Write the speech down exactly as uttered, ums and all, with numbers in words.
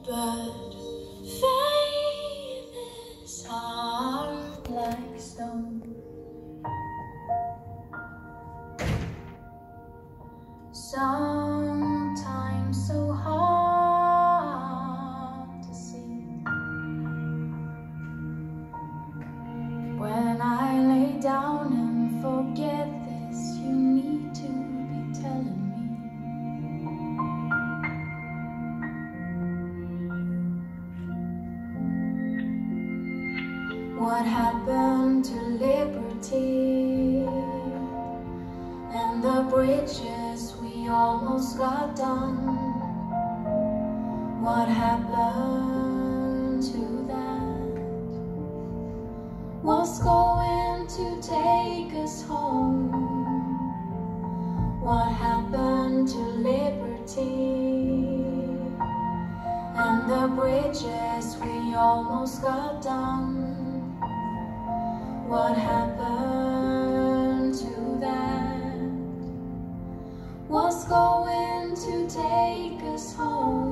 But faith is hard like stone. Sometimes so hard to see. When I lay down and forget this, you need to be telling me. What happened to liberty and the bridges we almost got done? What happened to that? What's going to take us home? What happened to liberty and the bridges we almost got done? What happened to that? What's going to take us home?